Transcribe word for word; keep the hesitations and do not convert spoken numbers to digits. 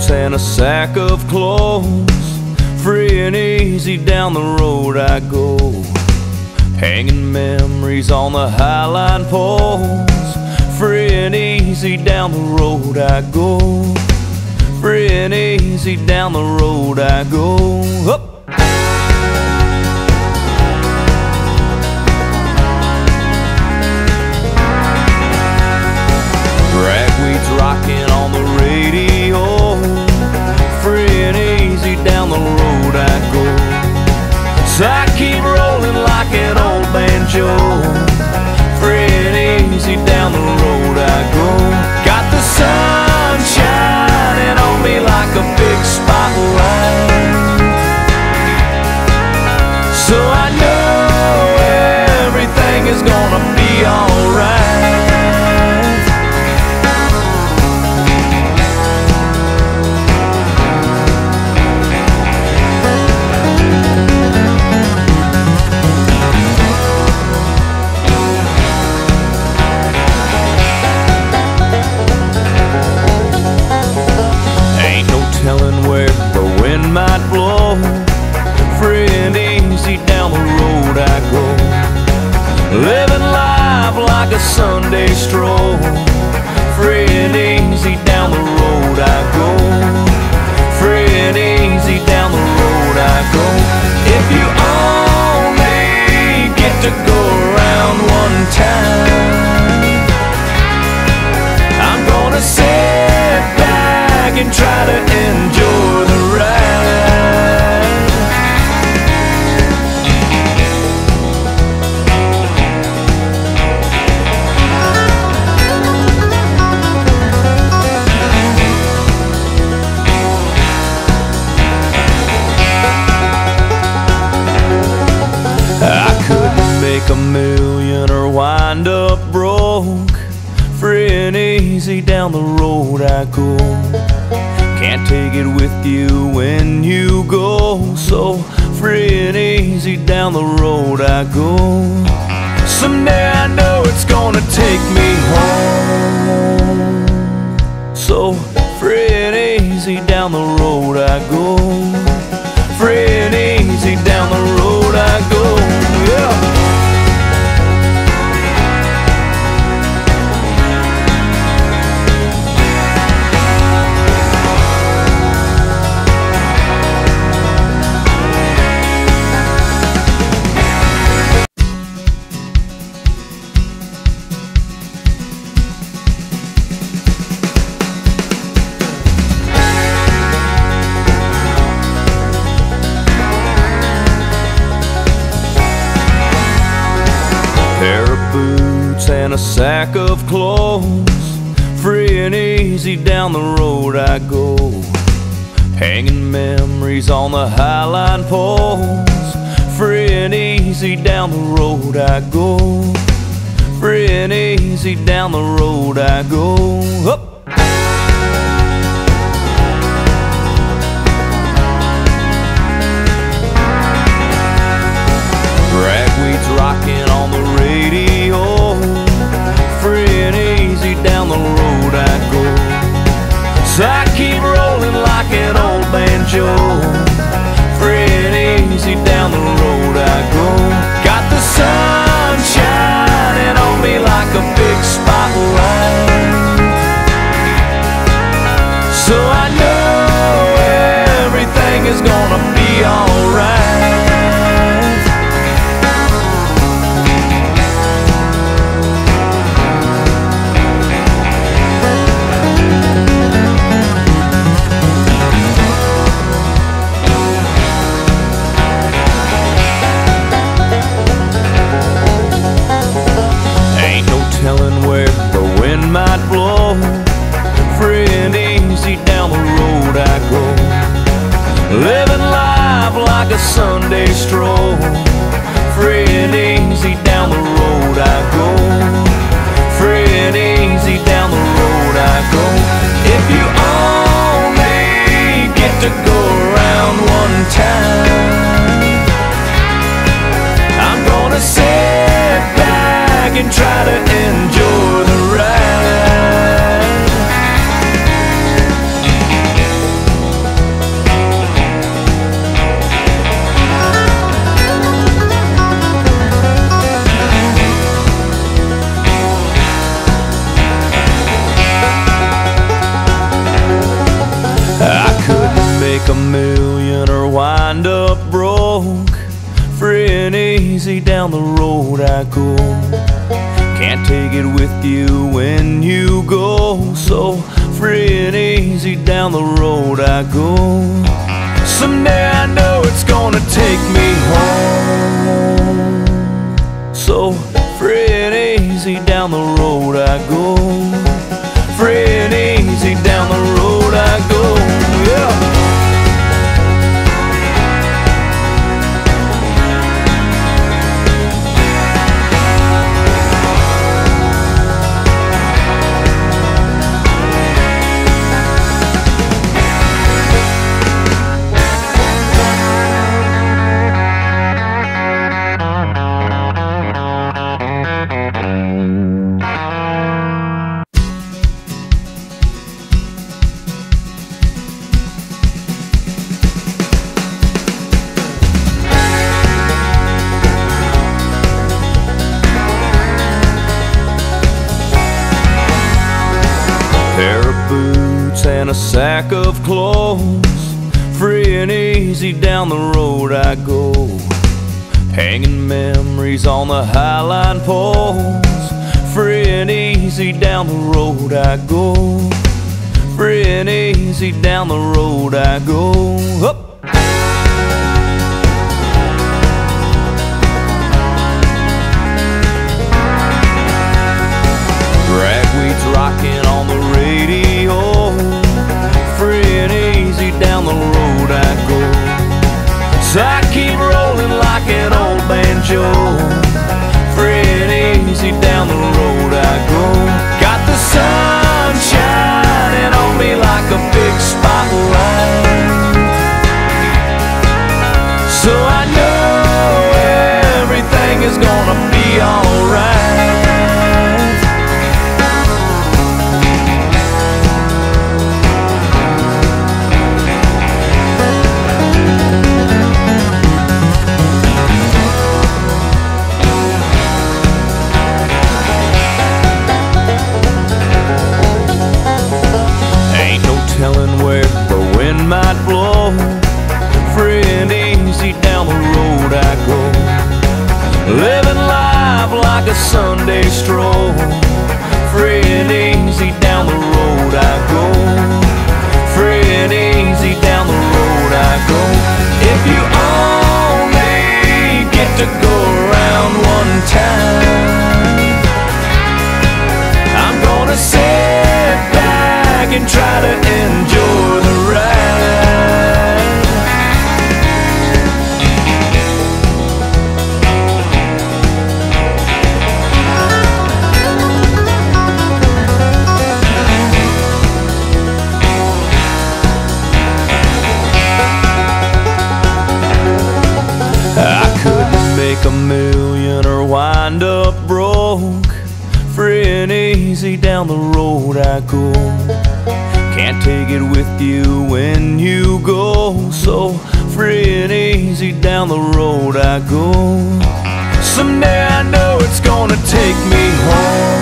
boots and a sack of clothes. Free and easy down the road I go, hanging memories on the highline poles. Free and easy down the road I go, free and easy down the road I go. Up. Ragweed's rocking on the radio, free and easy down the road I go. So I keep rolling like an old banjo, free and easy down the road I go. Got the sun shining on me like a big spotlight, so I know everything is gonna be alright. Telling where the wind might blow, free and easy down the road I go. Living life like a Sunday stroll, free and easy down the road I go, free and easy down the road I go. If you only get to go around one time, I'm gonna sit back and try to enjoy the ride. I couldn't make a million or wind up broke, free and easy down the road I go. Can't take it with you when you go, so free and easy down the road I go. Someday I know it's gonna take me home, so free and easy down the road I go, free and easy down the road I go, yeah. And a sack of clothes, free and easy down the road I go, hanging memories on the highline poles. Free and easy down the road I go, free and easy down the road I go. Up. Ragweed's rocking on the radio, free and easy down the road I go. So I keep rolling like an old banjo, free and easy down the road I go. Got the sun shining on me like a big spotlight, so I know everything is gonna be alright. Telling where the wind might blow, free and easy down the road I go. Living life like a Sunday stroll, free and easy down the road I go, free and easy down the road I go. If you only get to go around one time, I'm gonna sit back and try to enjoy the ride. easy down the road I go. Can't take it with you when you go. So free and easy down the road I go. Someday I know it's gonna take me home. So free and easy down the road I go. Free and easy down the road I go. Yeah. Pair of boots and a sack of clothes. Free and easy down the road I go. Hanging memories on the highline poles. Free and easy down the road I go. Free and easy down the road I go. Up. Ragweed's rocking on the radio. Free and easy down the road I go. So I keep rolling like an old banjo. Free and easy down the road I go. Got the sun shining on me like a big spotlight. So I know everything is gonna be alright. Telling where the wind might blow. Free and easy down the road I go. Living life like a Sunday stroll. Free and easy down the road I go. Free and easy down the road I go. If you only get to go around one time, I'm gonna sit back and try to enjoy the ride. I couldn't make a million or wind up broke. Free and easy down the road I go. Can't take it with you when you go. So free and easy down the road I go. Someday I know it's gonna take me home.